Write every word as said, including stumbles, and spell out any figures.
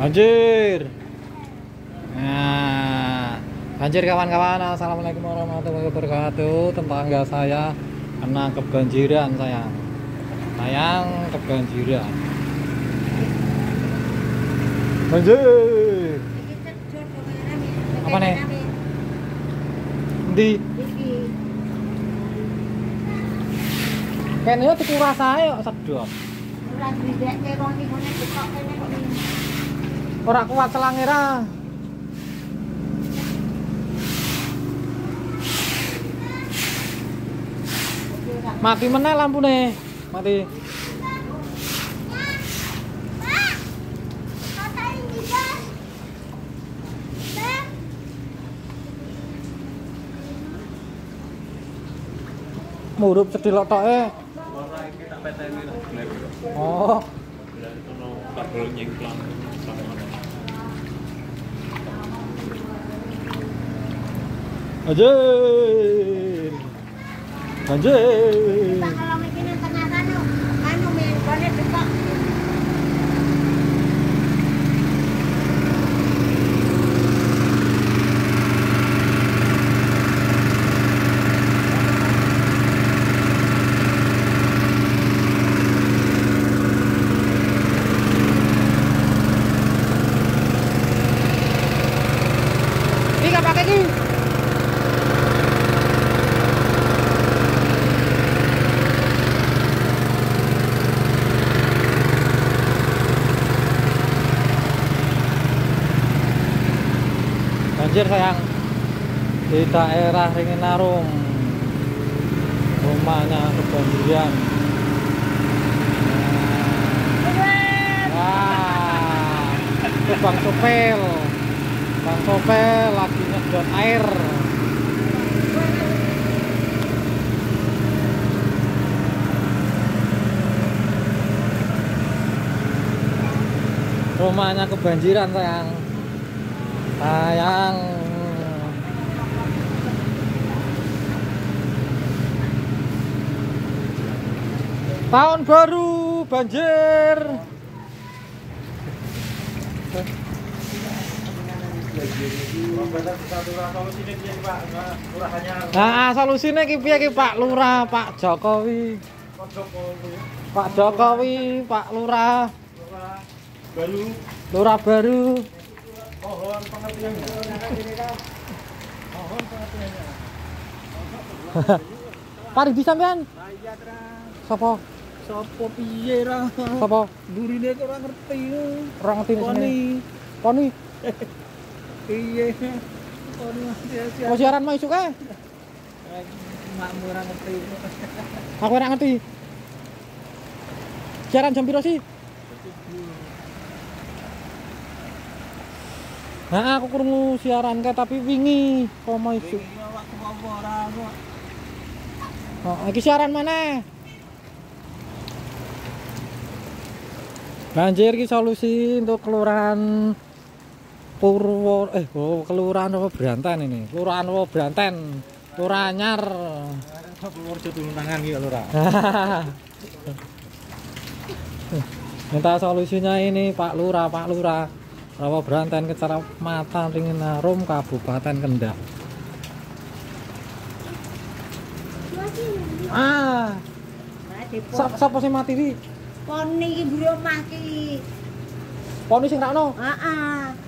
Banjir. Nah, banjir kawan-kawan. Assalamualaikum warahmatullahi wabarakatuh. Tetangga saya kena kebanjiran sayang. Sayang kebanjiran. Banjir. Apa nih? Di. Kayaknya tuku rasanya kok sedot. Ora kuat selangera. Mati meneh lampune. Mati. Murup sedilok toke. Oh. Banjir. Banjir. Ini pakai ini. Banjir sayang di daerah Ringinarum, rumahnya kebanjiran. Wah, itu Bang Sopel, Bang Sopel lagi nyedot air. Rumahnya kebanjiran sayang. Sayang. Tahun baru banjir. Nah, solusinya ki piye ki Pak Lurah, Pak Jokowi. Pak Jokowi, Pak Lurah. Baru. Lurah baru. Mohon pengertiannya. Mohon pengertiannya. Pari bisa sampean? Saya terang. Sopo? Sopo piye ra? Sopo? Burine kok ora ngerti. Ora ngerti Poni. Poni. Piye? Poni siap. Mau siaran mau isuk ae? Makmu ora ngerti. Aku ora ngerti. Siaran jam piro sih? Nah, aku krungu siaran kae tapi wingi kok mau isuk. Iki waktu apa ora kok. Oh, iki siaran mana? Banjir ki solusi untuk kelurahan Purwo eh oh, kelurahan apa Branten ini? Kelurahan apa Branten? Kelurahan Anyar. Purworejo tulung tangan iki lho, Ra. Minta solusinya ini Pak Lurah, Pak Lurah. Rawa Branten, Kecamatan Ringinarum, Kabupaten Kendal. Ah. Sapa sing mati iki? Poni iki mburi omah iki. Poni sing rakno? Heeh.